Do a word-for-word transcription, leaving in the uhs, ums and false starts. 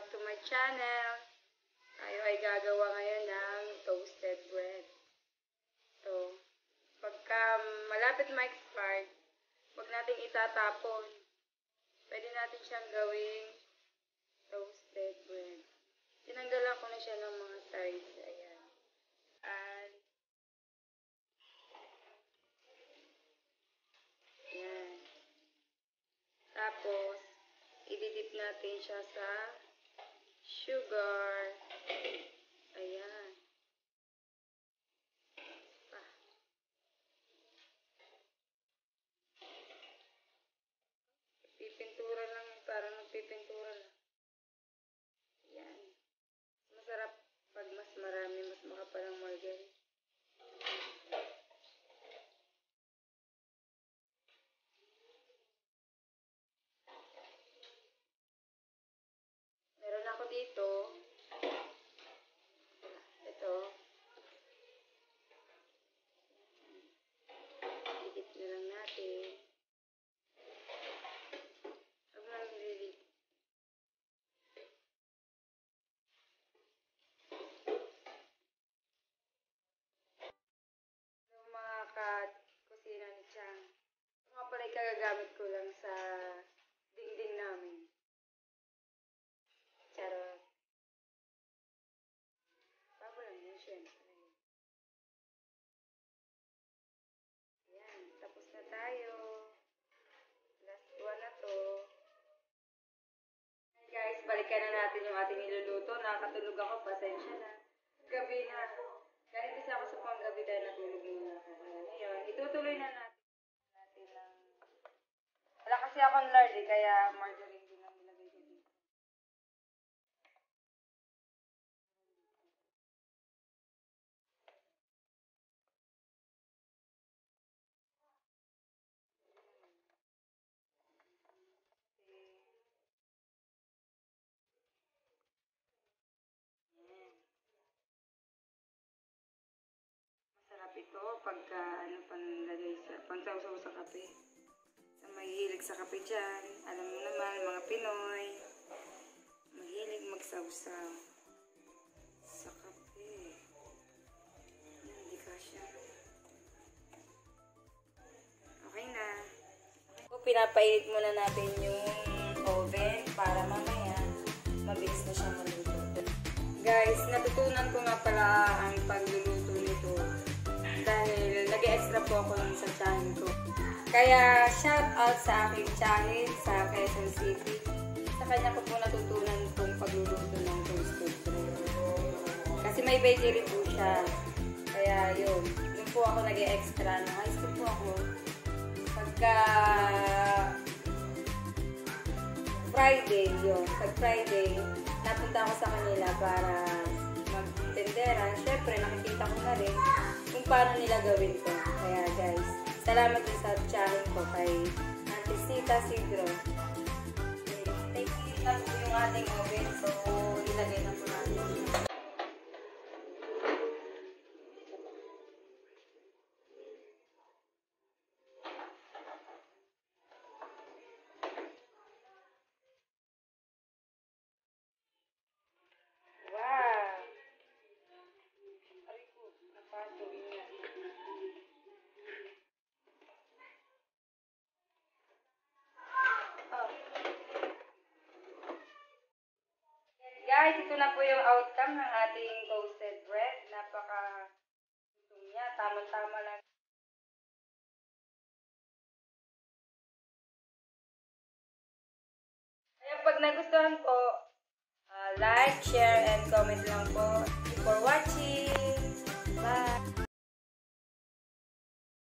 back to my channel. Tayo ay gagawa ngayon ng toasted bread. So, pagka malapit ma-expired, huwag natin itatapon. Pwede natin siyang gawing toasted bread. Tinanggalan ko na siya ng mga sides. Ayan. At, ayan. Tapos, ididip natin siya sa sugar. Ayan. Ah. Pipintura lang, parang nagpipintura lang. Ayan. Masarap pag mas marami, mas makapal ang margarine. Meron ako dito. Ito. Dikit na lang natin. Huwag na nililip. Yung mga kat-kusina ni Chang. Ito nga pala ikagagamit ko lang sa dingding namin. Charot. Bago lang yun, syempre. Ayan, tapos na tayo. Last one na to. Hey guys, balikan na natin yung ating niluluto. Nakakatulog ako, pasensya na. Gabi na. Kahit kasi ako sa panggabi dahil natulog muna ako. Ngayon, itutuloy na natin. natin ng... Wala kasi akong lard eh, kaya margarine din ang nilagay ko dito. Masarap ito pagka ano panlagay sa pansawsaw sa kape. Sa mahilig sa kape dyan, alam mo naman mga Pinoy, mahilig magsawsaw sa kape. Yan, hindi ka siya. Okay na. So, pinapainit muna natin yung oven para mamaya mabilis na siya maluto. Guys, natutunan ko nga pala ang pagluluto nito dahil nag-extra po ako sa channel ko. Kaya shout out sa aking channel sa Quezon City. Sa kanya ko po natutunan kung pagluluto ng toasted bread. Kasi may bakery po siya. Kaya yun, yun po ako nag-extra. High school po ako. Pagka Friday, yun. Pag Friday, napunta ako sa kanila para mag-tendera. Siyempre, nakikita ko na rin kung paano nila gawin to. Kaya guys, salamat din sa channel ko kay Auntie Sita Sigro. Thank you. Tapos yung ating oven. So, nilagay na po natin. Guys, ito na po yung outcome ng ating toasted bread. Napaka-gutom niya. Tama-tama lang. Kaya pag nagustuhan po, uh, like, share, and comment lang po. Thank you for watching.